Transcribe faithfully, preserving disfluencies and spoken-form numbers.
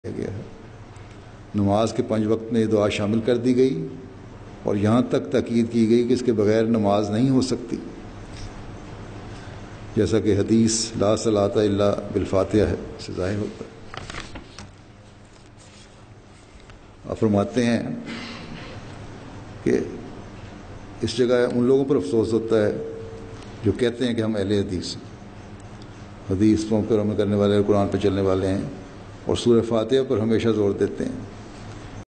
गया है। नमाज के पाँच वक्त में ये दुआ शामिल कर दी गई और यहाँ तक ताकीद की गई कि इसके बगैर नमाज नहीं हो सकती, जैसा कि हदीस ला सलाता इल्ला बिल-फातिहा है, इससे ज़ाहिर होता है। आप फरमाते हैं कि इस जगह उन लोगों पर अफसोस होता है जो कहते हैं कि हम अहले हदीस हदीसों पर अमल करने वाले, कुरान पर चलने वाले हैं और सूरह फातिहा पर हमेशा जोर देते हैं।